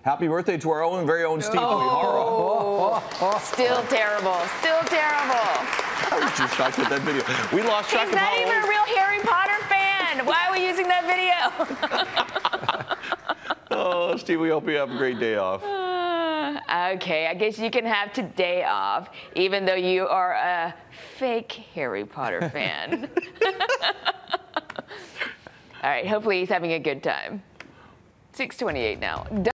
Happy birthday to our very own Steve Uyehara. Still terrible. Still terrible. I was just shocked at that video. We lost track He's of not how even old. a real Harry Potter fan. Why are we using that video? Oh, Steve, we hope you have a great day off. Okay, I guess you can have today off, even though you are a fake Harry Potter fan. All right, hopefully he's having a good time. 6:28 now.